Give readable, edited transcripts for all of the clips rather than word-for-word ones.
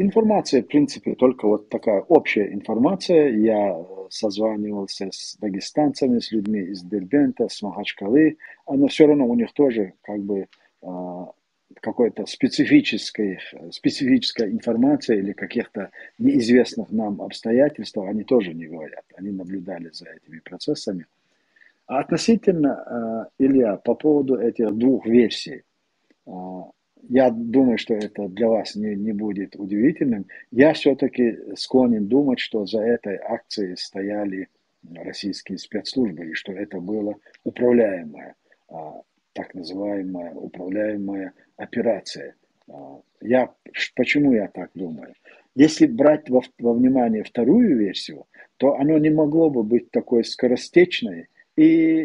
Информация, в принципе, только вот такая общая информация. Я созванивался с дагестанцами, с людьми из Дербента, с Махачкалы, но все равно у них тоже как бы а, какой-то специфическая информация или каких-то неизвестных нам обстоятельств они тоже не говорят. Они наблюдали за этими процессами. А относительно, Илья, по поводу этих двух версий, а, я думаю, что это для вас не будет удивительным. Я все-таки склонен думать, что за этой акцией стояли российские спецслужбы, и что это была управляемая, так называемая управляемая операция. Почему я так думаю? Если брать во внимание вторую версию, то оно не могло бы быть такой скоростечной и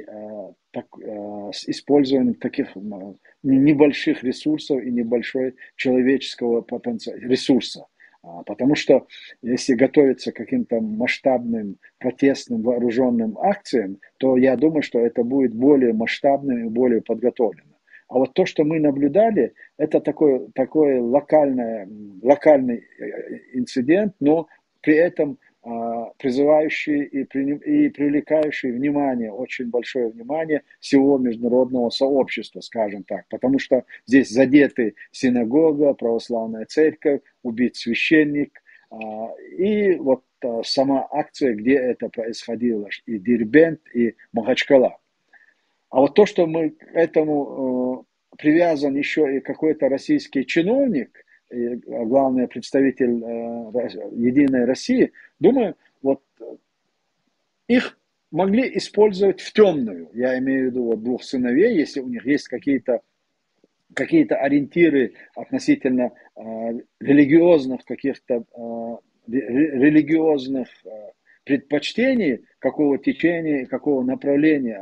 с использованием таких небольших ресурсов и небольшой человеческого ресурса. Потому что если готовиться к каким-то масштабным протестным вооруженным акциям, то я думаю, что это будет более масштабным и более подготовлено. А вот то, что мы наблюдали, это такой локальный инцидент, но при этом призывающий и привлекающий внимание, очень большое внимание всего международного сообщества, скажем так, потому что здесь задеты синагога, православная церковь, убит священник, и вот сама акция, где это происходило, и Дербент, и Махачкала. А вот то, что мы к этому привязан еще и какой-то российский чиновник, и, главный представитель Единой России, думаю, вот их могли использовать в темную. Я имею в виду вот двух сыновей, если у них есть какие-то ориентиры относительно религиозных каких-то религиозных предпочтений, какого течения, какого направления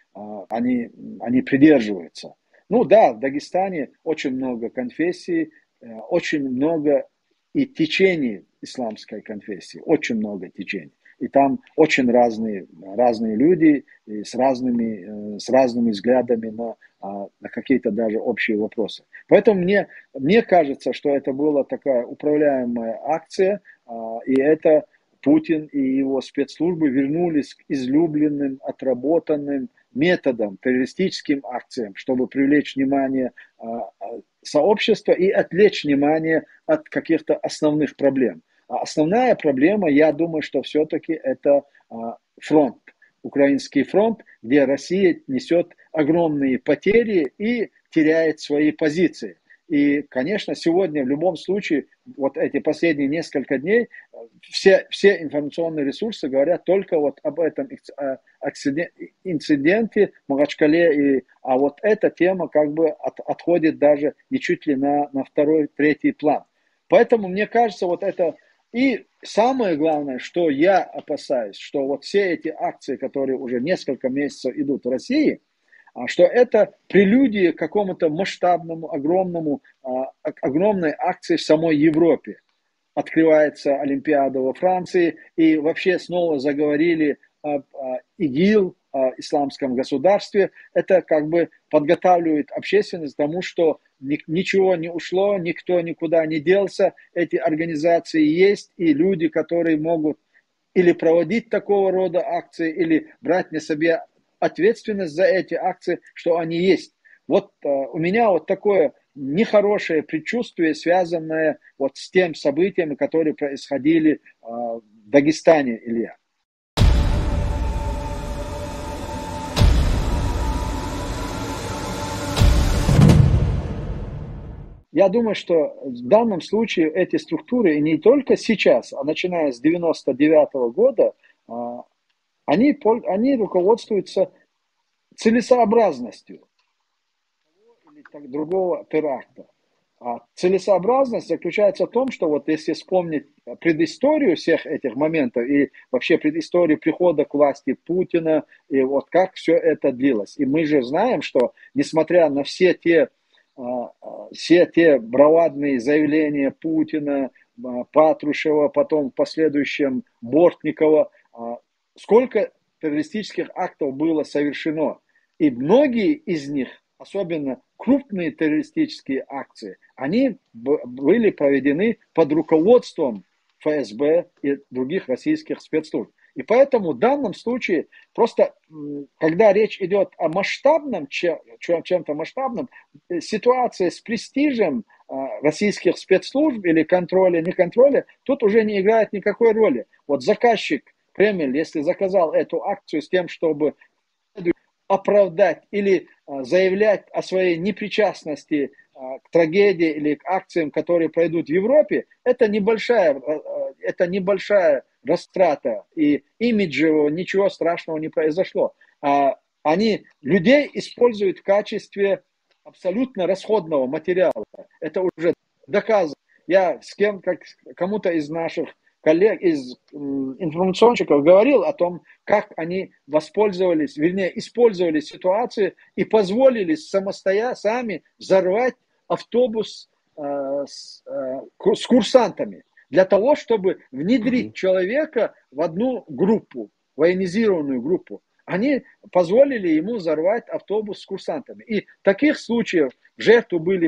они придерживаются. Ну да, в Дагестане очень много конфессий, очень много и течений исламской конфессии, очень много течений. И там очень разные люди и с разными взглядами на какие-то даже общие вопросы. Поэтому мне кажется, что это была такая управляемая акция, и это Путин и его спецслужбы вернулись к излюбленным, отработанным методам, террористическим акциям, чтобы привлечь внимание сообщества и отвлечь внимание от каких-то основных проблем. А основная проблема, я думаю, что все-таки это фронт, украинский фронт, где Россия несет огромные потери и теряет свои позиции. И, конечно, сегодня в любом случае, вот эти последние несколько дней, все информационные ресурсы говорят только вот об этом инциденте в Махачкале. А вот эта тема как бы отходит даже не чуть ли на второй, третий план. Поэтому мне кажется, вот это... И самое главное, что я опасаюсь, что вот все эти акции, которые уже несколько месяцев идут в России, что это прелюдия к какому-то масштабному, огромной акции в самой Европе. Открывается Олимпиада во Франции, и вообще снова заговорили об ИГИЛ, о исламском государстве. Это как бы подготавливает общественность к тому, что ничего не ушло, никто никуда не делся, эти организации есть, и люди, которые могут или проводить такого рода акции, или брать на себя ответственность за эти акции, что они есть. Вот у меня вот такое нехорошее предчувствие, связанное вот с тем событиями, которые происходили в Дагестане, Илья. Я думаю, что в данном случае эти структуры, и не только сейчас, а начиная с 1999 года, они руководствуются целесообразностью или другого теракта. А целесообразность заключается в том, что вот если вспомнить предысторию всех этих моментов и вообще предысторию прихода к власти Путина, и вот как все это длилось. И мы же знаем, что несмотря на все те бравадные заявления Путина, Патрушева, потом в последующем Бортникова, сколько террористических актов было совершено. И многие из них особенно крупные террористические акции, они были проведены под руководством ФСБ и других российских спецслужб. И поэтому в данном случае просто, когда речь идет о масштабном, чем-то масштабном, ситуация с престижем российских спецслужб или контроля, не контроля, тут уже не играет никакой роли. Вот заказчик, Кремль, если заказал эту акцию с тем, чтобы оправдать или заявлять о своей непричастности к трагедии или к акциям, которые пройдут в Европе, это небольшая растрата, и имиджево ничего страшного не произошло. Они людей используют в качестве абсолютно расходного материала. Это уже доказано. Я кому-то из наших коллег, из информационщиков говорил о том, как они воспользовались, вернее, использовали ситуацию и позволили сами взорвать автобус с курсантами для того, чтобы внедрить человека в одну группу, военизированную группу. Они позволили ему взорвать автобус с курсантами. И таких случаев в жертву были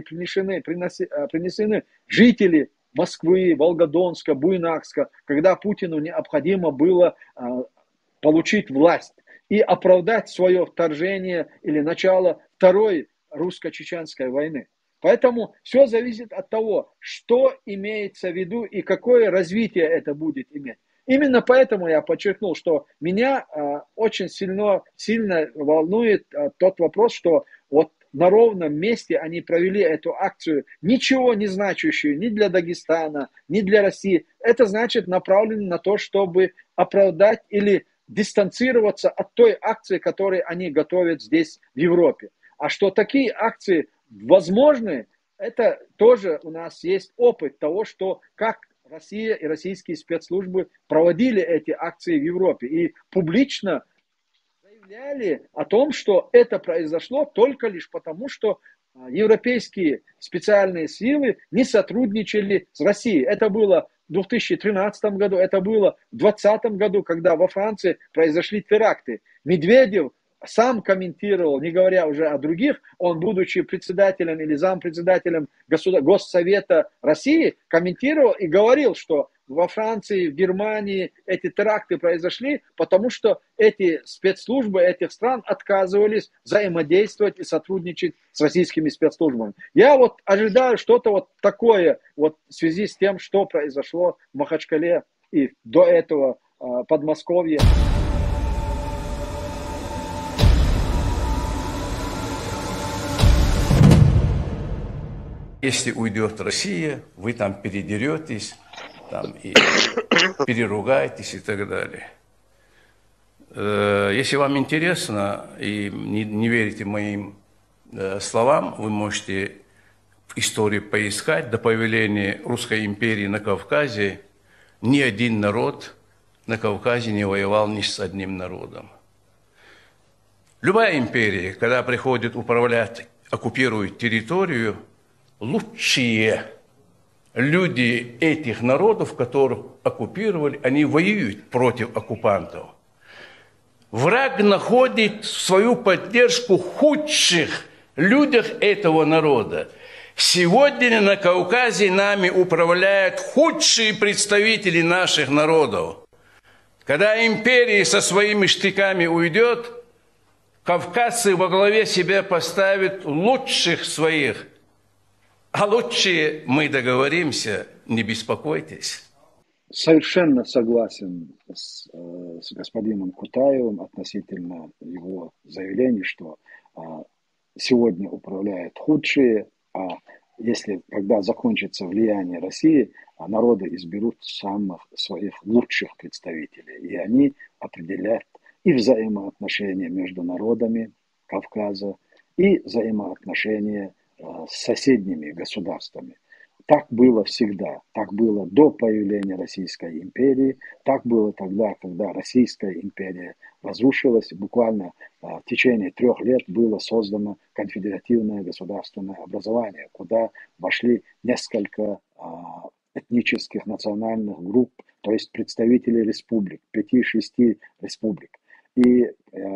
принесены жители Москвы, Волгодонска, Буйнакска, когда Путину необходимо было получить власть и оправдать свое вторжение или начало Второй русско-чеченской войны. Поэтому все зависит от того, что имеется в виду и какое развитие это будет иметь. Именно поэтому я подчеркнул, что меня очень сильно волнует тот вопрос, что вот на ровном месте они провели эту акцию, ничего не значащую ни для Дагестана, ни для России. Это значит направлено на то, чтобы оправдать или дистанцироваться от той акции, которую они готовят здесь, в Европе. А что такие акции возможны, это тоже у нас есть опыт того, что как Россия и российские спецслужбы проводили эти акции в Европе. И публично заявляли о том, что это произошло только лишь потому, что европейские специальные силы не сотрудничали с Россией. Это было в 2013 году, это было в 2020 году, когда во Франции произошли теракты. Медведев сам комментировал, не говоря уже о других, он, будучи председателем или зампредседателем Госсовета России, комментировал и говорил, что во Франции, в Германии эти теракты произошли, потому что эти спецслужбы этих стран отказывались взаимодействовать и сотрудничать с российскими спецслужбами. Я вот ожидаю что-то вот такое вот в связи с тем, что произошло в Махачкале и до этого Подмосковье. Если уйдет Россия, вы там передеретесь, там и переругаетесь и так далее. Если вам интересно и не верите моим словам, вы можете в истории поискать. До появления Русской империи на Кавказе ни один народ на Кавказе не воевал ни с одним народом. Любая империя, когда приходит управлять, оккупирует территорию, лучшие люди этих народов, которых оккупировали, они воюют против оккупантов. Враг находит свою поддержку в худших людях этого народа. Сегодня на Кавказе нами управляют худшие представители наших народов. Когда империя со своими штыками уйдет, кавказцы во главе себя поставят лучших своих. А лучше мы договоримся, не беспокойтесь. Совершенно согласен с господином Кутаевым относительно его заявлений, что сегодня управляют худшие, а когда закончится влияние России, народы изберут самых своих лучших представителей, и они определят и взаимоотношения между народами Кавказа, и взаимоотношения с соседними государствами. Так было всегда. Так было до появления Российской империи. Так было тогда, когда Российская империя разрушилась. Буквально в течение 3 лет было создано конфедеративное государственное образование, куда вошли несколько этнических национальных групп, то есть представители республик, 5-6 республик. И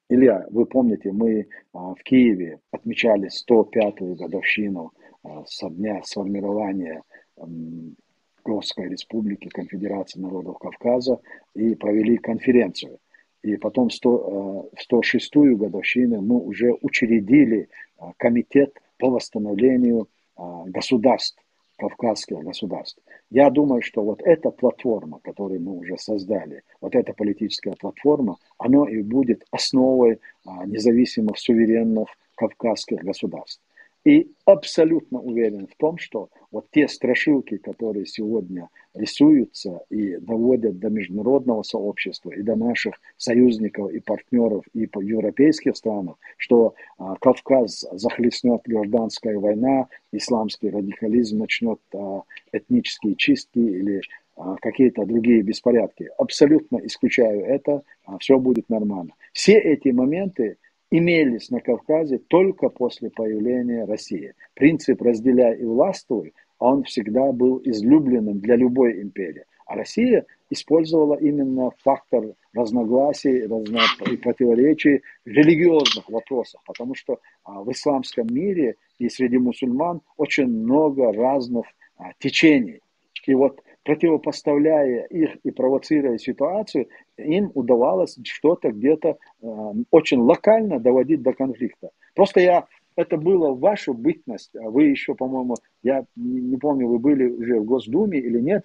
Илья, вы помните, мы в Киеве отмечали 105-ю годовщину со дня сформирования Конгской Республики, Конфедерации народов Кавказа и провели конференцию. И потом в 106-ю годовщину мы уже учредили комитет по восстановлению государств, кавказских государств. Я думаю, что вот эта платформа, которую мы уже создали, вот эта политическая платформа, она и будет основой независимых, суверенных кавказских государств. И абсолютно уверен в том, что вот те страшилки, которые сегодня рисуются и доводят до международного сообщества, и до наших союзников и партнеров и по европейских странах, что Кавказ захлестнет гражданская война, исламский радикализм начнет этнические чистки или какие-то другие беспорядки. Абсолютно исключаю это, все будет нормально. Все эти моменты имелись на Кавказе только после появления России. Принцип «разделяй и властвуй», он всегда был излюбленным для любой империи. А Россия использовала именно фактор разногласий и противоречий в религиозных вопросах, потому что в исламском мире и среди мусульман очень много разных течений. И вот противопоставляя их и провоцируя ситуацию, им удавалось что-то где-то очень локально доводить до конфликта. Просто это было в вашу бытность. Вы еще, по-моему, я не помню, вы были уже в Госдуме или нет,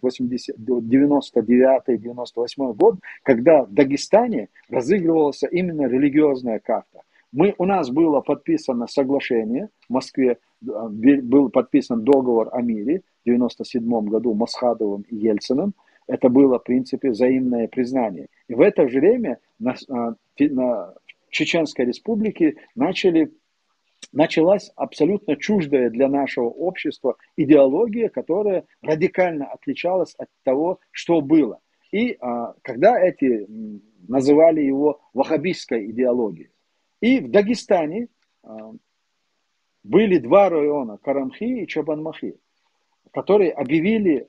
99-98 год, когда в Дагестане разыгрывалась именно религиозная карта. У нас было подписано соглашение в Москве, был подписан договор о мире в 1997 году Масхадовым и Ельциным. Это было, в принципе, взаимное признание. И в это же время на Чеченской Республике началась абсолютно чуждая для нашего общества идеология, которая радикально отличалась от того, что было. И когда называли его ваххабистской идеологией. И в Дагестане были два района, Карамхи и Чобанмахи, которые объявили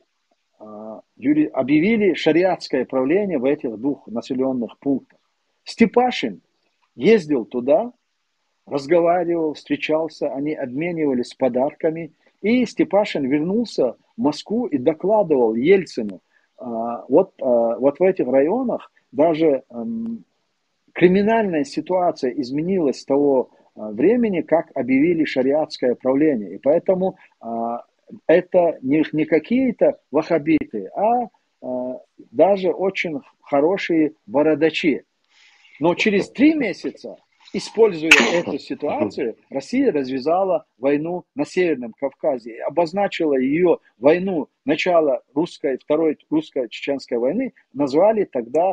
шариатское правление в этих двух населенных пунктах. Степашин ездил туда, разговаривал, встречался, они обменивались подарками. И Степашин вернулся в Москву и докладывал Ельцину. Вот в этих районах даже криминальная ситуация изменилась с того времени, как объявили шариатское правление. И поэтому это не какие-то ваххабиты, а даже очень хорошие бородачи. Но через 3 месяца, используя эту ситуацию, Россия развязала войну на Северном Кавказе и обозначила ее войну, начало Второй русско-чеченской войны, назвали тогда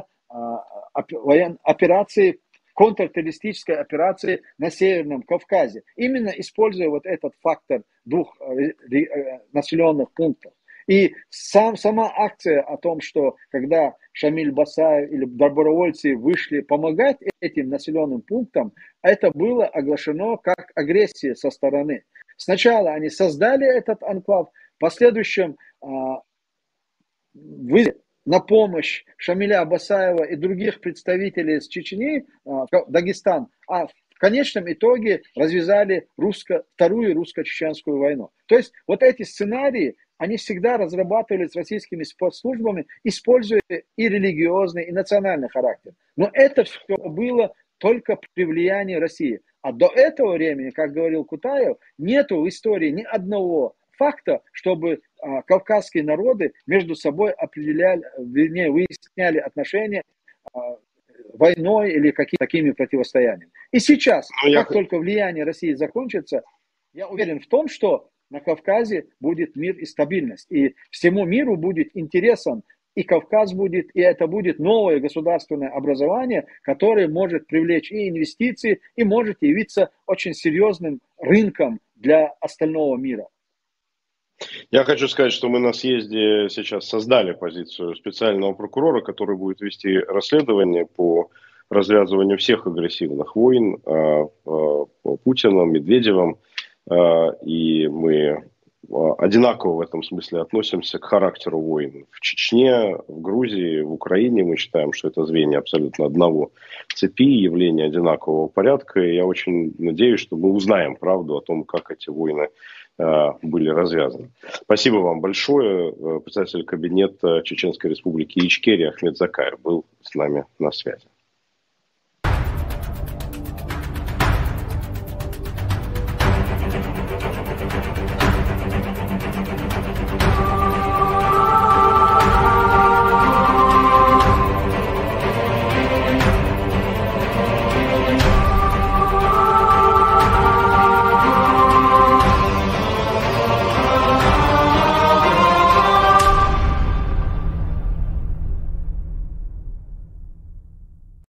контртеррористической операции на Северном Кавказе. Именно используя вот этот фактор двух населенных пунктов. И сама акция о том, что когда Шамиль Басаев или добровольцы вышли помогать этим населенным пунктам, это было оглашено как агрессия со стороны. Сначала они создали этот анклав, в последующем на помощь Шамиля Басаева и других представителей из Чечни, Дагестан, а в конечном итоге развязали Вторую русско-чеченскую войну. То есть вот эти сценарии, они всегда разрабатывались российскими спецслужбами, используя и религиозный, и национальный характер. Но это все было только при влиянии России. А до этого времени, как говорил Кутаев, нету в истории ни одного факта, чтобы кавказские народы между собой выясняли отношения войной или такими противостояниями. И сейчас, как только влияние России закончится, я уверен в том, что на Кавказе будет мир и стабильность. И всему миру будет интересен, и Кавказ будет, и это будет новое государственное образование, которое может привлечь и инвестиции, и может явиться очень серьезным рынком для остального мира. Я хочу сказать, что мы на съезде сейчас создали позицию специального прокурора, который будет вести расследование по развязыванию всех агрессивных войн Путиным, Медведевым. И мы одинаково в этом смысле относимся к характеру войн. В Чечне, в Грузии, в Украине мы считаем, что это звенья абсолютно одного цепи, явления одинакового порядка. И я очень надеюсь, что мы узнаем правду о том, как эти войны были развязаны. Спасибо вам большое. Председатель кабинета Чеченской Республики Ичкерия Ахмед Закаев был с нами на связи.